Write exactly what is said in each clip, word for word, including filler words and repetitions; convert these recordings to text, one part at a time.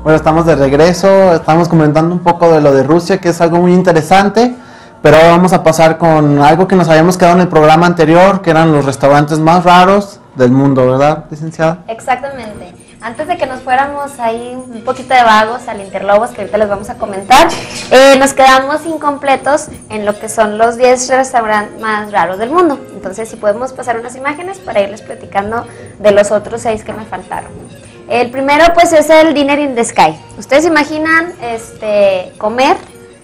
Bueno, estamos de regreso, estamos comentando un poco de lo de Rusia, que es algo muy interesante, pero ahora vamos a pasar con algo que nos habíamos quedado en el programa anterior, que eran los restaurantes más raros del mundo, ¿verdad, licenciada? Exactamente. Antes de que nos fuéramos ahí un poquito de vagos al Interlobos, que ahorita les vamos a comentar, eh, nos quedamos incompletos en lo que son los diez restaurantes más raros del mundo. Entonces, si podemos pasar unas imágenes para irles platicando de los otros seis que me faltaron. El primero, pues, es el Dinner in the Sky. Ustedes se imaginan este, comer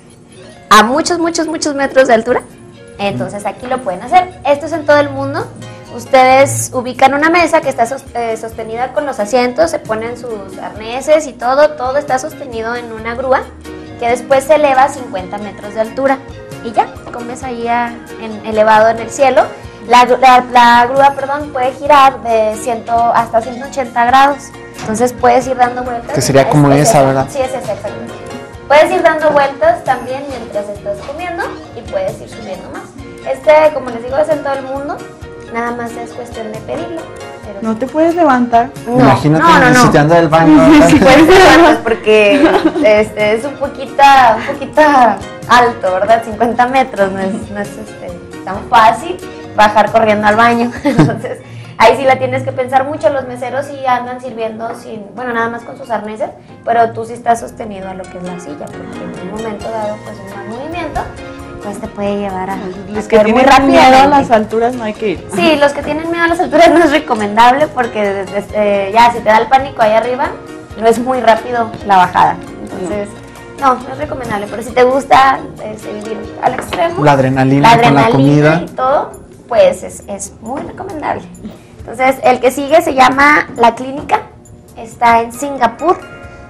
a muchos, muchos, muchos metros de altura. Entonces, aquí lo pueden hacer. Esto es en todo el mundo. Ustedes ubican una mesa que está sostenida con los asientos, se ponen sus arneses y todo. Todo está sostenido en una grúa que después se eleva a cincuenta metros de altura. Y ya, comes ahí a, en, elevado en el cielo. La, la, la grúa, perdón, puede girar de cien hasta ciento ochenta grados. Entonces puedes ir dando vueltas. Que sería como es, esa, es ¿verdad? Sí, es esa, exactamente. Puedes ir dando vueltas también mientras estás comiendo y puedes ir subiendo más. Este, como les digo, es en todo el mundo. Nada más es cuestión de pedirlo. Pero ¿No te puedes levantar? No, Imagínate no, no, no. si te anda del baño. Sí, puedes levantar porque este, es un poquito, un poquito alto, ¿verdad? cincuenta metros, no es, no es este, tan fácil bajar corriendo al baño. Entonces, ahí sí la tienes que pensar mucho. Los meseros sí andan sirviendo sin, bueno, nada más con sus arneses, pero tú sí estás sostenido a lo que es la silla, porque en un momento dado, pues un mal movimiento, pues te puede llevar a, los a que caer muy tienen miedo a rápidamente. las alturas no hay que ir. Sí, los que tienen miedo a las alturas no es recomendable porque desde, eh, ya si te da el pánico ahí arriba, no es muy rápido la bajada. Entonces, no, no es recomendable. Pero si te gusta este, vivir al extremo, La adrenalina, la con la adrenalina comida. y todo, pues es, es muy recomendable. Entonces, el que sigue se llama La Clínica, está en Singapur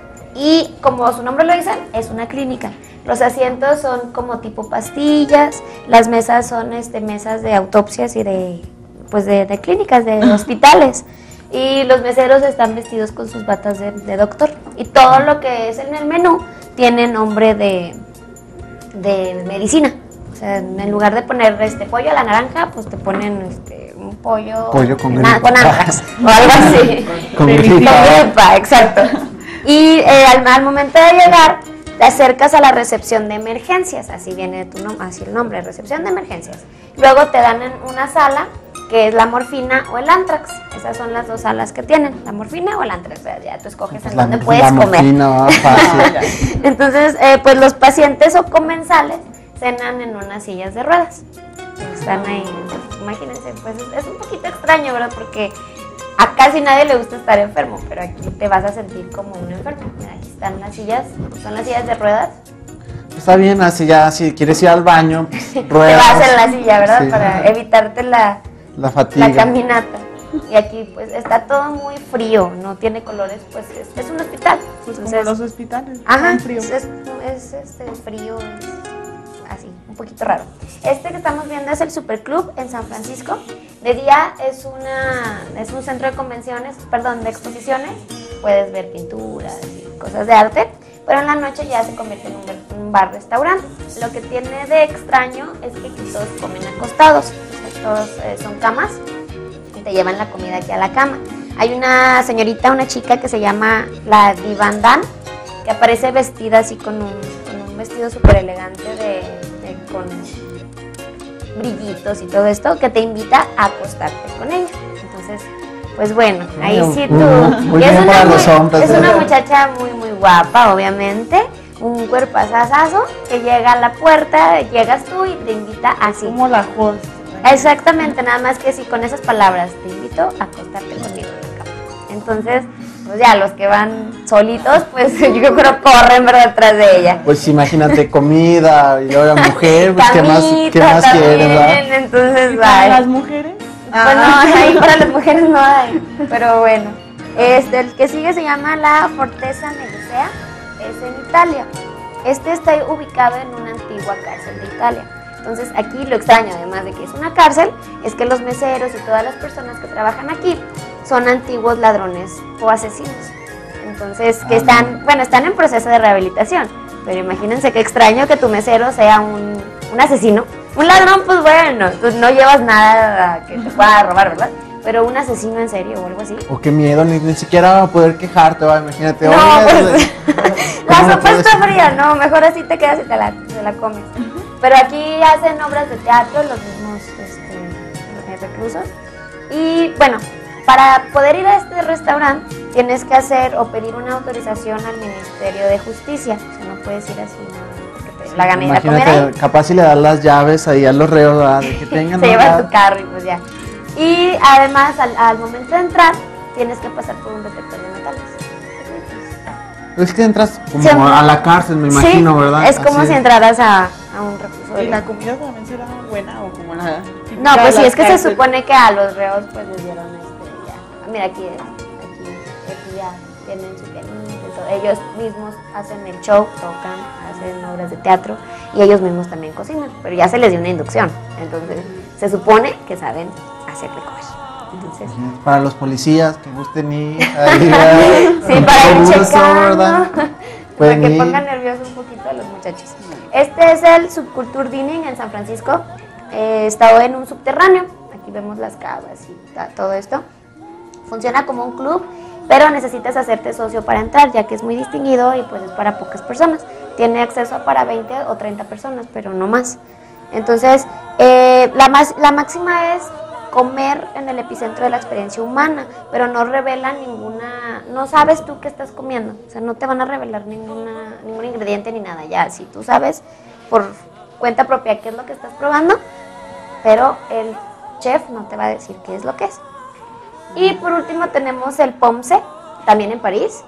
y como su nombre lo dice, es una clínica. Los asientos son como tipo pastillas, las mesas son este, mesas de autopsias y de, pues de, de clínicas, de hospitales. Y los meseros están vestidos con sus batas de, de doctor. Y todo lo que es en el menú tiene nombre de, de medicina. O sea, en lugar de poner este pollo a la naranja, pues te ponen este, un pollo, Pollo con na, gripa. con antrax o algo así. Con Con gripa. gripa, exacto. Y eh, al, al momento de llegar, te acercas a la recepción de emergencias, así viene tu nom así el nombre, recepción de emergencias. Luego te dan en una sala que es la morfina o el antrax. Esas son las dos salas que tienen, la morfina o el antrax. O sea, ya tú escoges Pues en la, dónde la puedes comer. morfina, va, fácil. Entonces, eh, pues los pacientes o comensales cenan en unas sillas de ruedas. Están ahí, imagínense, pues es, es un poquito extraño, ¿verdad? Porque a casi nadie le gusta estar enfermo, pero aquí te vas a sentir como un enfermo. Mira, aquí están las sillas, son las sillas de ruedas. Está bien, así ya, si quieres ir al baño, pues, Te ruedas. vas en la silla, ¿verdad? Sí. Para evitarte la, La fatiga. la caminata. Y aquí pues está todo muy frío, no tiene colores, pues es, es un hospital. Pues Entonces, como los hospitales. ajá, tan frío. es, es, es, este, frío, es así, un poquito raro. Este que estamos viendo es el Superclub en San Francisco. De día es, una, es un centro de convenciones, perdón, de exposiciones. Puedes ver pinturas y cosas de arte, pero en la noche ya se convierte en un, un bar-restaurante. Lo que tiene de extraño es que aquí todos comen acostados, o sea, todos eh, son camas y te llevan la comida aquí a la cama. Hay una señorita, una chica que se llama la Divan Dan, que aparece vestida así con un, con un vestido súper elegante de, de, con brillitos y todo esto, que te invita a acostarte con ella. Entonces, pues bueno, ahí Muy- sí muy- tú... muy y es bien una, para muy- los hombres, es una ¿eh? muchacha muy, muy guapa, obviamente, un cuerpazazazo, que llega a la puerta, llegas tú y te invita así. Como la host. Exactamente, nada más que sí, con esas palabras, te invito a acostarte conmigo en la cama. Entonces, pues ya los que van solitos, pues yo creo corren, ¿verdad?, detrás de ella. Pues imagínate, comida y luego la mujer, pues qué más, qué Camita más también, quieres, ¿verdad? entonces, ¿Y para ay. las mujeres? Pues no, ahí para las mujeres no hay, pero bueno. Este, el que sigue se llama la Forteza Medicea, es en Italia. Este está ubicado en una antigua cárcel de Italia. Entonces aquí lo extraño, además de que es una cárcel, es que los meseros y todas las personas que trabajan aquí son antiguos ladrones o asesinos. Entonces, que Ah, están, bueno, están en proceso de rehabilitación, pero imagínense qué extraño que tu mesero sea un, un asesino. Un ladrón, pues bueno, tú no llevas nada que te pueda robar, ¿verdad? pero un asesino en serio o algo así. O qué miedo, ni, ni siquiera poder quejarte, va, imagínate. No, oye, pues, la ¿cómo sopa puedes? está fría, no, mejor así te quedas y te la, te la comes. Pero aquí hacen obras de teatro los mismos este, reclusos. Y bueno, para poder ir a este restaurante tienes que hacer o pedir una autorización al Ministerio de Justicia. O sea, no puedes ir así, no, porque te la gana ir a comer Imagínate, ahí. capaz si le das las llaves ahí a los reos, ¿verdad? De que tengan Se ¿no? lleva Ya- tu carro y pues ya. Y además, al, al momento de entrar, tienes que pasar por un detector de metales. Es que entras como Siempre. a la cárcel, me imagino, Sí, ¿verdad? es como Así si entraras a, a un recluso. ¿Y la comida también será buena o como la típica No, de pues sí, las es que se cárceles? supone que a los reos pues les dieron este, ya. Ah, mira, aquí, aquí, aquí ya tienen su pianito y todo. Ellos mismos hacen el show, tocan, hacen obras de teatro y ellos mismos también cocinan, pero ya se les dio una inducción. Entonces, se supone que saben hacer de comer. Entonces, Para los policías que gusten ir. Ahí, ¿verdad? sí, para ir Con gusto, checando, ¿verdad? para Pueden que ir. pongan nerviosos un poquito a los muchachos. Este es el Subculture Dining en San Francisco. Eh, está en un subterráneo. Aquí vemos las cavas y ta- todo esto. Funciona como un club, pero necesitas hacerte socio para entrar, ya que es muy distinguido y pues es para pocas personas. Tiene acceso a para veinte o treinta personas, pero no más. Entonces, eh, la, más, la máxima es comer en el epicentro de la experiencia humana, pero no revela ninguna, no sabes tú qué estás comiendo, o sea, no te van a revelar ninguna, ningún ingrediente ni nada, ya, si tú sabes por cuenta propia qué es lo que estás probando, pero el chef no te va a decir qué es lo que es. Y por último tenemos el Pomse, también en París.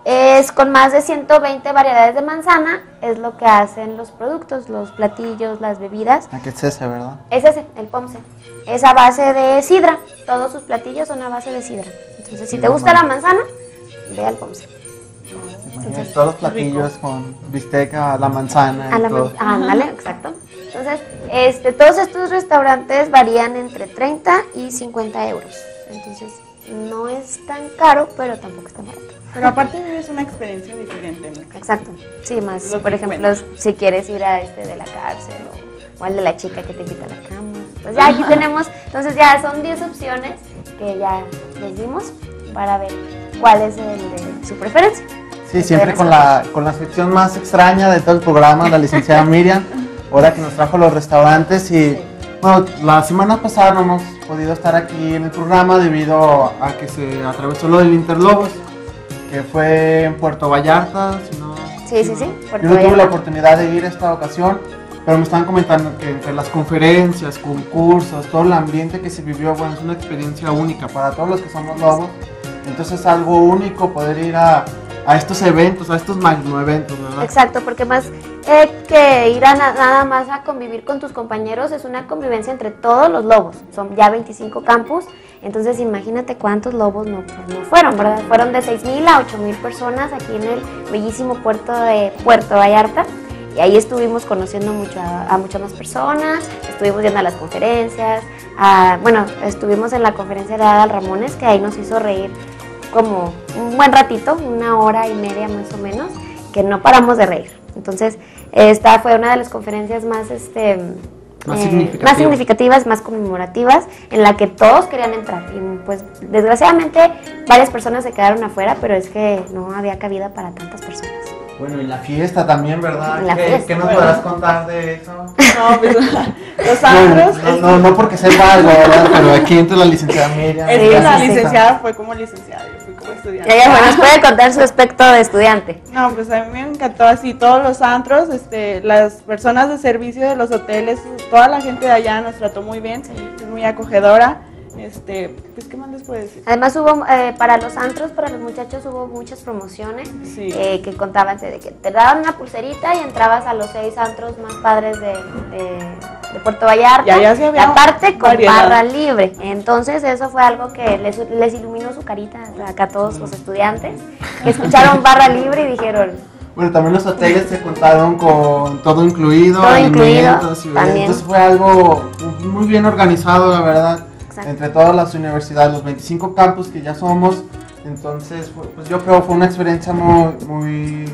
Es con más de ciento veinte variedades de manzana, es lo que hacen los productos, los platillos, las bebidas. Ah, que es ese, ¿verdad? Es ese, el Pomse. Es a base de sidra, todos sus platillos son a base de sidra. Entonces, si te gusta la manzana, ve al Pomse. Imagínate, todos los platillos con bisteca, la manzana. A y la todo. man- ándale, exacto. Entonces, este, todos estos restaurantes varían entre treinta y cincuenta euros. Entonces, no es tan caro, pero tampoco es tan barato. Pero aparte vives una experiencia diferente, ¿no? Exacto. Sí, más, Lo por que ejemplo, cuenta. si quieres ir a este de la cárcel o, o al de la chica que te invita a la cama. Pues ya aquí tenemos, entonces ya son diez opciones que ya les dimos para ver cuál es el de su preferencia. Sí, siempre con la, con la sección más extraña de todo el programa, la licenciada Miriam, ahora que nos trajo los restaurantes y bueno, la semana pasada no hemos podido estar aquí en el programa debido a que se atravesó lo del Interlobos, que fue en Puerto Vallarta, si no, Sí, sí, no- sí, Puerto Yo no tuve Vallarta. la oportunidad de ir esta ocasión, pero me estaban comentando que entre las conferencias, concursos, todo el ambiente que se vivió, bueno, es una experiencia única para todos los que somos lobos. Entonces es algo único poder ir a, a estos eventos, a estos magno eventos, ¿verdad? Exacto, porque más eh, que ir a na- nada más a convivir con tus compañeros, es una convivencia entre todos los lobos. Son ya veinticinco campus, entonces imagínate cuántos lobos no, pues, no fueron, ¿verdad? Fueron de seis mil a ocho mil personas aquí en el bellísimo puerto de Puerto Vallarta. Y ahí estuvimos conociendo mucho a, a muchas más personas, estuvimos yendo a las conferencias, a- bueno, estuvimos en la conferencia de Adal Ramones, que ahí nos hizo reír como un buen ratito, una hora y media más o menos, que no paramos de reír. Entonces, esta fue una de las conferencias más, este, Más eh, significativas. más significativas, más conmemorativas, en la que todos querían entrar. Y pues, desgraciadamente, varias personas se quedaron afuera, pero es que no había cabida para tantas personas. Bueno, y la fiesta también, ¿verdad? La ¿Qué, fiesta. ¿qué nos Bueno. podrás contar de eso? No, pues los No, antros. no, es- no, no porque sepa algo, ¿verdad? Pero aquí entra la licenciada Miriam. Es Sí, que sí, la sí. licenciada fue como licenciada, yo fui como estudiante. Y ella, bueno, nos puede contar su aspecto de estudiante. No, pues a mí me encantó así, todos los antros, este, las personas de servicio de los hoteles, toda la gente de allá nos trató muy bien, es muy acogedora, este, pues ¿qué más les puedo decir? Además hubo, eh, para los antros, para los muchachos hubo muchas promociones Sí. eh, que contaban de que te daban una pulserita y entrabas a los seis antros más padres de, de, de Puerto Vallarta. Y allá sí y había aparte con variedad. barra libre. Entonces eso fue algo que les, les iluminó su carita acá a todos los estudiantes, que escucharon barra libre y dijeron, Bueno, también los hoteles se contaron con todo incluido, Todo incluido, alimentos y también. entonces fue algo muy bien organizado, la verdad, Exacto. entre todas las universidades, los veinticinco campus que ya somos, entonces fue- pues yo creo que fue una experiencia muy, muy,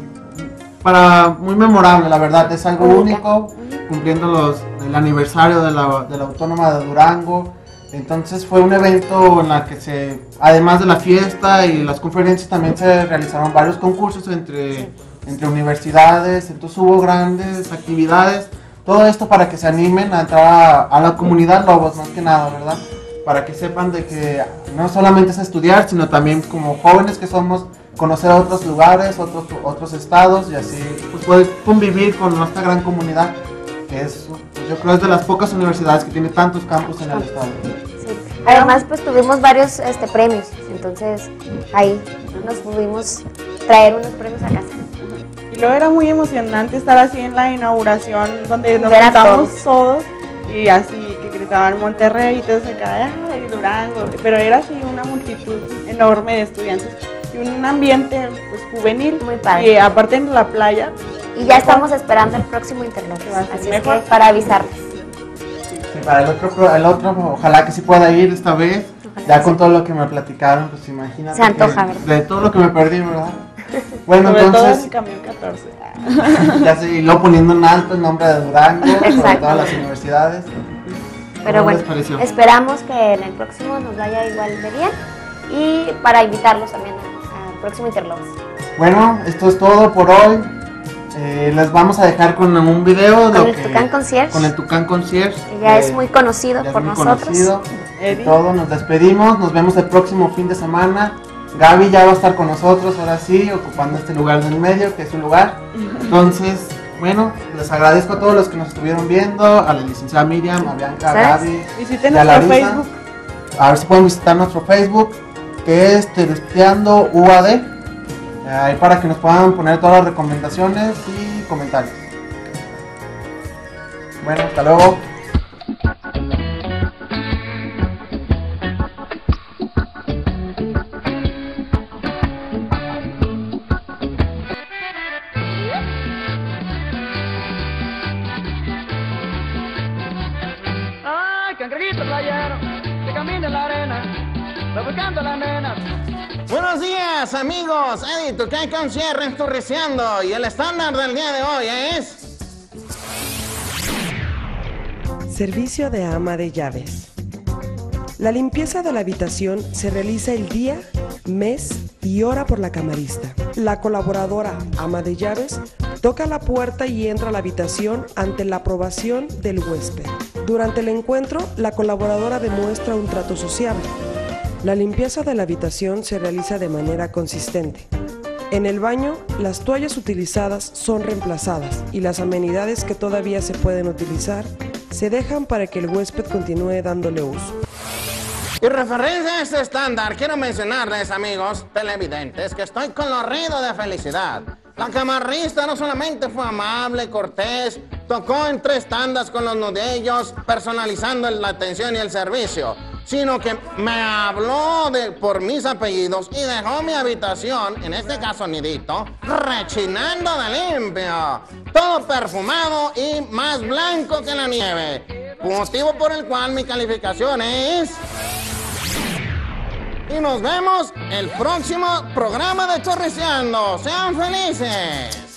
para, muy memorable, la verdad, es algo Única. único, cumpliendo los, el aniversario de la, de la Autónoma de Durango, Entonces fue un evento en el que se, además de la fiesta y las conferencias, también se realizaron varios concursos entre, sí. entre universidades, entonces hubo grandes actividades, todo esto para que se animen a entrar a, a la comunidad Lobos, más que nada, ¿verdad? Para que sepan de que no solamente es estudiar, sino también como jóvenes que somos, conocer otros lugares, otros, otros estados y así pues, poder convivir con nuestra gran comunidad, que es, pues, yo creo es de las pocas universidades que tiene tantos campus en el estado. Sí. Además pues tuvimos varios este, premios, entonces ahí nos pudimos traer unos premios a casa. Y luego era muy emocionante estar así en la inauguración donde nos juntamos todos. todos y así que gritaban Monterrey y todo se cae, ay, Durango, pero era así una multitud enorme de estudiantes y un ambiente pues juvenil. Muy padre. Y aparte en la playa. Y ya estamos esperando el próximo Interlocos, así es que para avisarles. Sí, para el otro, el otro, ojalá que sí pueda ir esta vez, ojalá ya con sí. todo lo que me platicaron, pues imagínate. Se antoja, que, de todo lo que me perdí, ¿verdad? Bueno, sobre entonces. Todo en camión catorce. Ya se lo poniendo en alto el nombre de Durango, sobre todas las universidades. Pero bueno, esperamos que en el próximo nos vaya igual de bien y para invitarlos también al próximo Interlocos. Bueno, esto es todo por hoy. Eh, les vamos a dejar con un video con el Tucán Concierge, con el Tucán Concierge, que ya eh, es muy conocido por muy nosotros. Conocido. Todo, nos despedimos, nos vemos el próximo fin de semana. Gaby ya va a estar con nosotros, ahora sí, ocupando este lugar del medio, que es su lugar. Entonces, bueno, les agradezco a todos los que nos estuvieron viendo, a la licenciada Miriam, a Bianca, a Gaby, visiten nuestro Facebook. A ver si pueden visitar nuestro Facebook, que es Teresteando U A D. Ahí para que nos puedan poner todas las recomendaciones y comentarios. Bueno, hasta luego. Ay, cangrejito playero, que camina en la arena, va buscando a las nenas. Buenos días, amigos. Eddie Tucán Concierge Esturriciando y el estándar del día de hoy es Servicio de ama de llaves. La limpieza de la habitación se realiza el día, mes y hora por la camarista. La colaboradora ama de llaves toca la puerta y entra a la habitación ante la aprobación del huésped. Durante el encuentro, la colaboradora demuestra un trato sociable. La limpieza de la habitación se realiza de manera consistente. En el baño, las toallas utilizadas son reemplazadas y las amenidades que todavía se pueden utilizar se dejan para que el huésped continúe dándole uso. Y referencia a este estándar, quiero mencionarles, amigos televidentes, que estoy colorido de felicidad. La camarista no solamente fue amable, cortés, tocó en tres tandas con los nudillos, personalizando la atención y el servicio, sino que me habló de, por mis apellidos y dejó mi habitación, en este caso nidito, rechinando de limpio. Todo perfumado y más blanco que la nieve. Motivo por el cual mi calificación es... Y nos vemos el próximo programa de Chorriciando. ¡Sean felices!